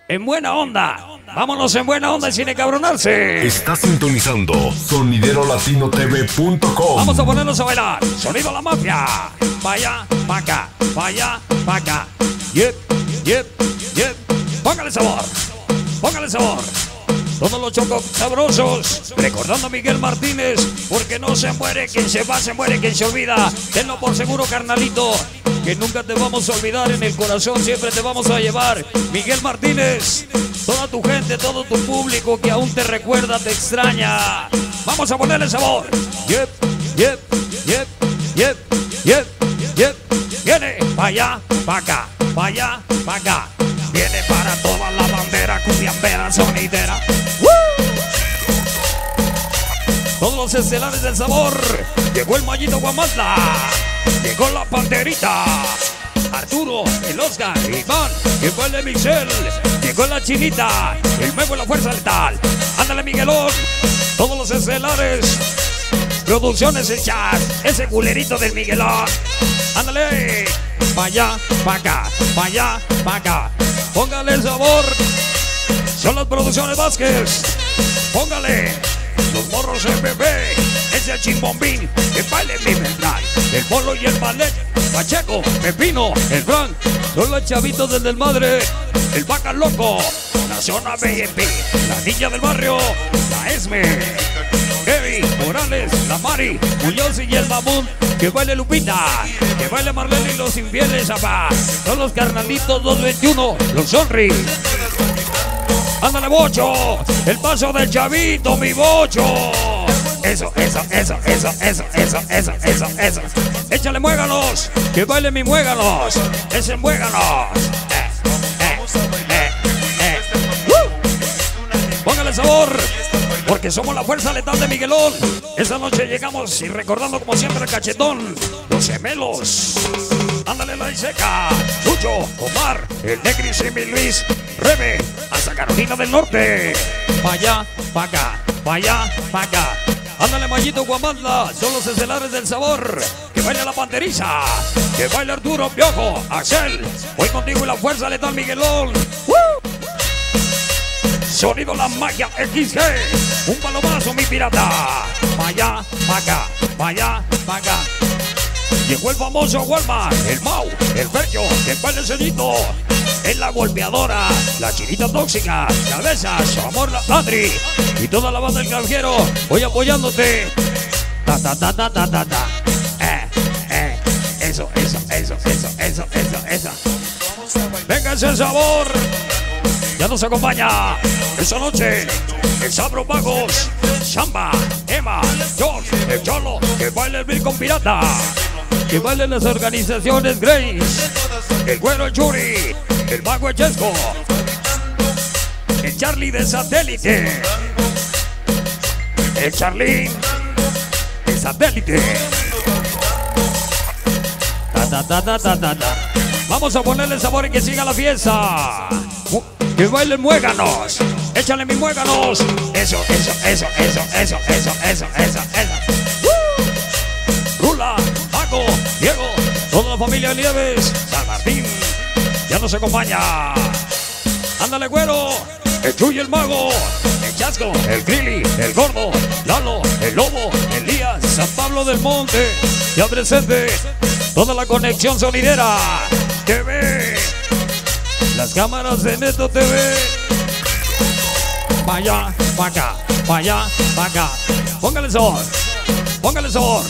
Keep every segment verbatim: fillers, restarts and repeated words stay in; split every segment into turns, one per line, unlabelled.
En buena onda. Vámonos en buena onda sin encabronarse.
Está sintonizando sonidero latino t v punto com.
Vamos a ponernos a bailar. Sonido La Mafia. Pa' allá, pa' acá, pa' allá, pa' acá. Yep, yep, yep. Póngale sabor. Póngale sabor. Todos los chocos sabrosos, recordando a Miguel Martínez, porque no se muere quien se va, se muere quien se olvida. Tenlo por seguro, carnalito, que nunca te vamos a olvidar, en el corazón siempre te vamos a llevar. Miguel Martínez, toda tu gente, todo tu público que aún te recuerda, te extraña. Vamos a ponerle sabor. Yep, yep, yep, yep, yep, yep. Viene pa' allá, pa' acá, pa' allá, pa' acá. Viene para toda la bandera cumbiambera sonidera. Todos los estelares del sabor. Llegó el Mallito Guamantla. Llegó la Panterita. Arturo, el Oscar, Iván, llegó el de Michelle. Llegó la Chinita, el Mego y la Fuerza Letal. Ándale, Miguelón. Todos los estelares. Producciones hechas. Ese culerito del Miguelón. Ándale. Pa' allá, pa' acá, pa' allá, pa' acá. Póngale el sabor. Son las Producciones Vázquez. Póngale. Los Morros M B, es el Chimbombín, el baile mi mental, el Polo y el Ballet, Pacheco, Pepino, el Frank, son los chavitos del Desmadre, el Vaca Loco, la Zona B M P, la Niña del Barrio, la Esme, Evi, Morales, la Mari, Muñoz y el Mamón, que baile Lupita, que baile Marlene y los infieles, apá, son los carnalitos dos veintiuno, los Sonri. Ándale, Bocho, el paso del chavito, mi Bocho. Eso, eso, eso, eso, eso, eso, eso, eso, eso. Échale muéganos, que baile mi muéganos. Ese muéganos. Eh, eh, eh, eh. ¡Uh! Póngale sabor, porque somos la fuerza letal de Miguelón. Esta noche llegamos y recordando como siempre el Cachetón, los Gemelos. Ándale, la Iseca, Lucho, Omar, el Negris y mi Luis, Rebe, hasta Carolina del Norte. Pa' allá, pa' acá, pa' allá, pa' acá. Ándale, Mallito Guamantla, son los estelares del sabor. Que baila la Panteriza, que baila Arturo, Piojo, Axel. Voy contigo y la fuerza letal Miguelón. ¡Woo! Sonido La Magia X G, un palomazo mi pirata. Pa' allá, pa' acá, pa' allá, pa' acá. Llegó el famoso Walmart, el Mau, el Fercho, que baila el Celito, es la golpeadora, la Chinita Tóxica, Cabezas, su amor la Adri y toda la banda del Granjero. Voy apoyándote. Ta ta ta ta ta ta ta. Eh, eh. Eso, eso, eso, eso, eso, eso, eso. Venga ese sabor. Ya nos acompaña esta noche el Sabro Pagos, Samba, Emma, John, el Cholo, que baila el Bill con Pirata, que bailen las organizaciones Grace, el Güero Churi, el Mago Echesco, el Charlie de Satélite, el Charlín de Satélite. Ta, ta, ta, ta, ta, ta, ta. Vamos a ponerle sabor y que siga la fiesta. Que bailen muéganos. Échale mi muéganos. Eso, eso, eso, eso, eso, eso, eso, eso, eso. ¡Uh! Rula, Paco, Diego, toda la familia Nieves, San Martín, ya nos acompaña. Ándale, Güero, el Chuy el Mago, el Chasco, el Grilly, el Gordo, Lalo, el Lobo, Elías, San Pablo del Monte, ya presente, toda la conexión sonidera, T V, las cámaras de Neto T V. Pa' allá, pa' acá, pa' allá, pa' acá. Póngale sabor, póngale sabor.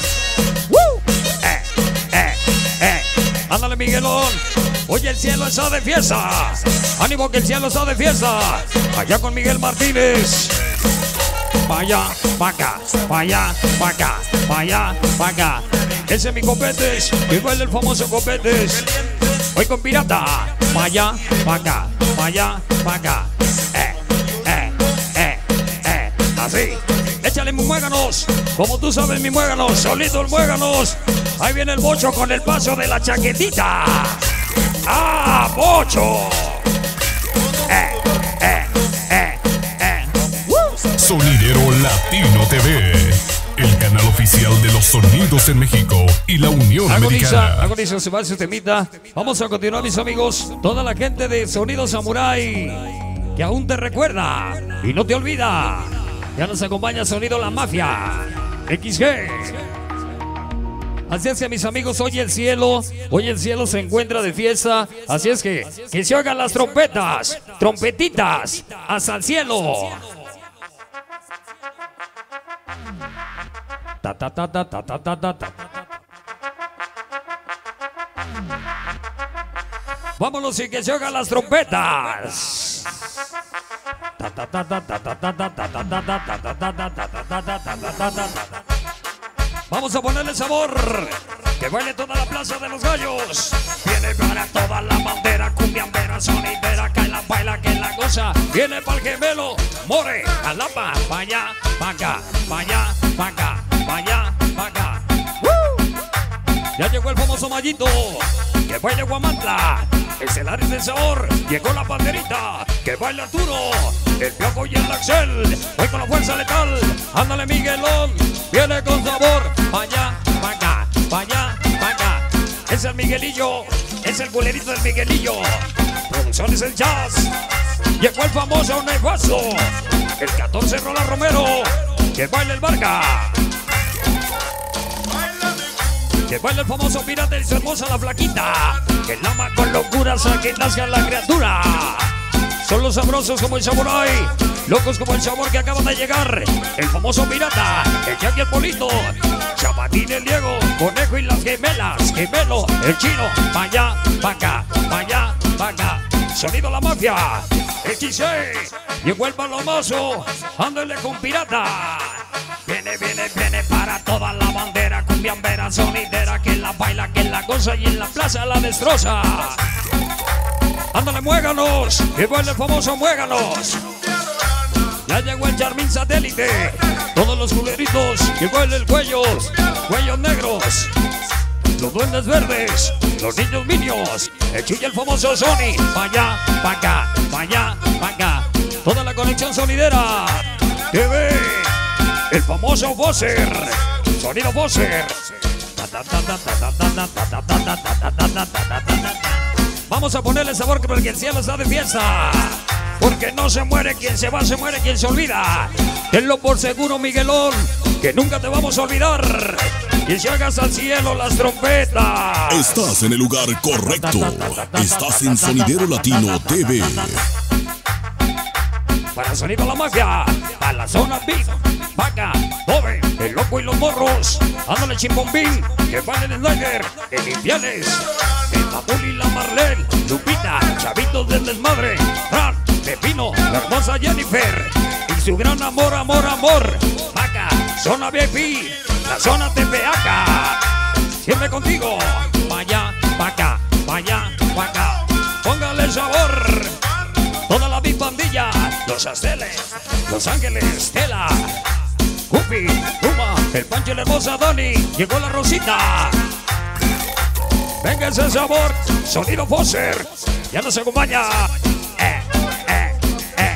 Ándale, Miguelón. Oye, el cielo está de fiesta. Ánimo que el cielo está de fiesta. Allá con Miguel Martínez. Pa' allá, pa' acá, pa' allá, pa' acá, pa' allá, pa' acá. Ese es mi Copetes, que baila el famoso Copetes. Voy con Pirata. Pa' allá, pa' acá, pa' allá, pa' acá. Eh, eh, eh, eh. Así. Échale mi muéganos, como tú sabes mi muéganos, solito el muéganos. Ahí viene el Bocho con el paso de la chaquetita. ¡Ah, Bocho! Eh, eh, eh, eh.
Sonidero Latino T V, el canal oficial oficial de los sonidos en México y la Unión
Agoniza,
Americana.
agoniza, se va su temita. Vamos a continuar, mis amigos. Toda la gente de Sonido Samurai que aún te recuerda y no te olvida. Ya nos acompaña Sonido La Mafia X G. Así es que, mis amigos, hoy el cielo, hoy el cielo se encuentra de fiesta. Así es que, que se oigan las trompetas, trompetitas, hasta el cielo. Ta ta ta ta ta ta ta ta ta. Vámonos y que se oigan las trompetas. Ta ta ta ta ta ta ta ta ta ta ta ta ta ta ta ta ta ta. Vamos a ponerle sabor. Que baile toda la plaza de los gallos. Viene para toda la bandera, cumbiambera, sonidera, que la baila, que la goza. Viene para el gemelo, more, alapa, pa' allá, pa' acá, pa' allá, pa' acá, pa' allá, pa' acá. ¡Uh! Ya llegó el famoso Mallito, que baile Guamantla. Estelares del sabor, llegó la banderita, que baila Arturo, el Piojo y el Axel. Voy con la fuerza letal, ándale Miguelón, viene con sabor, pa' allá, pa' acá, pa' allá, pa' acá. Es el Miguelillo, es el culerito del Miguelillo. Producciones El Jazz, llegó el famoso Nevazo, el catorce Rola Romero, que baila el Varga. Que baila el famoso pirata y su hermosa la flaquita, que lama con locuras a que nazca la criatura. Son los sabrosos como el samurai, locos como el sabor que acaba de llegar. El famoso pirata, el Jack y el Polito, Chapatín, el Diego, Conejo y las gemelas, Gemelo, el Chino, pa' allá, pa' acá, pa' allá, pa' acá. Sonido La Mafia X G, llegó el palomazo, ándale con pirata. Viene, viene, viene para toda la bandera, cumbiambera, sonidera, que la baila, que la goza y en la plaza la destroza. Ándale, muéganos, que baila el famoso Muéganos. Ya llegó el Charmín Satélite, todos los culeritos, que baila el Cuellos, Cuellos Negros, los Duendes Verdes, los Niños Minions, el Chuy, el famoso Sony, pa' allá, pa' acá, pa' allá, pa' acá. Toda la conexión sonidera, T V. El famoso Bosser, Sonido Bosser. Vamos a ponerle sabor porque el cielo está de fiesta. Porque no se muere quien se va, se muere quien se olvida. Tenlo por seguro, Miguelón, que nunca te vamos a olvidar. Y si hagas al cielo las trompetas.
Estás en el lugar correcto. Estás en Sonidero Latino T V.
Para Sonido La Mafia, a la zona Big, Vaca, Bobe, el Loco y los Morros. Ándale Chimbombín, que vale el Snyder, el Limpiales, el Papul y la Marlene, Lupita, Chavitos del Desmadre, Fran, Pepino, la hermosa Jennifer y su gran amor, amor, amor. Vaca, zona V I P, la zona Tepeaca. Siempre contigo, pa' allá, pa' acá, pa' allá, pa' acá. Póngale sabor. Toda la Big Bandilla, los Asteles, Los Ángeles, Tela, Guppy, Puma, el Pancho y la hermosa Dani, llegó la Rosita. Venga ese sabor, Sonido Bosser, ya nos acompaña. Eh, eh, eh.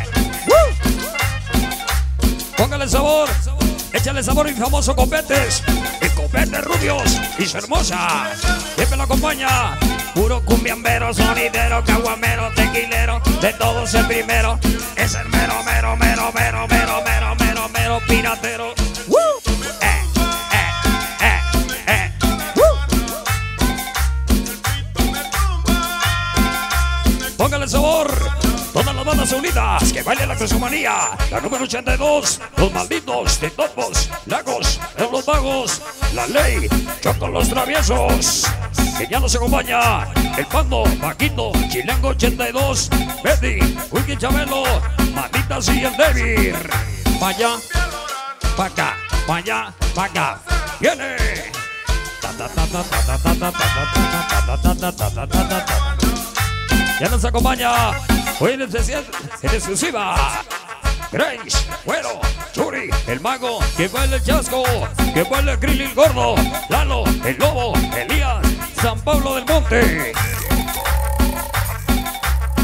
¡Uh! Póngale sabor, échale sabor a mi famoso Copetes, el Copete Rubios y su hermosa. Siempre lo acompaña. Puro cumbiambero, sonidero, caguamero, tequilero, de todos el primero. Es el mero, mero, mero, mero, mero, mero, mero, mero, piratero. ¡Woo! Eh, eh, eh, eh. ¡Woo! Póngale sabor. Todas las bandas unidas, que baile la Cresomanía, la número ochenta y dos, los malditos de Topos, Lagos, los Vagos, la Ley, Choco los Traviesos. Que ya nos acompaña el Pando, Paquito, Chilango ochenta y dos, Betty, Wilkie Chabelo, Manitas y el David. Pa' allá, pa' acá, pa' allá, pa' acá. ¡Viene! Ya nos acompaña hoy en especial, en exclusiva, Grace, Güero, Churi, el Mago, que baila el Chasco, que baila el Grill y el Gordo, Lalo, el Lobo, Elías, San Pablo del Monte,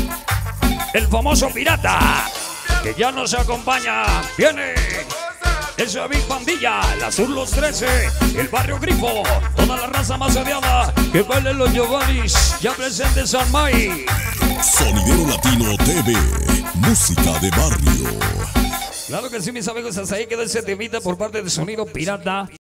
el famoso Pirata, que ya nos acompaña. Viene Esa Big Pandilla, la Sur Los trece, el Barrio Grifo, toda la raza más odiada, que bailen los Giovannis, ya presente San May.
Sonidero Latino T V, música de barrio.
Claro que sí, mis amigos, hasta ahí quedó ese temita por parte de Sonido Pirata.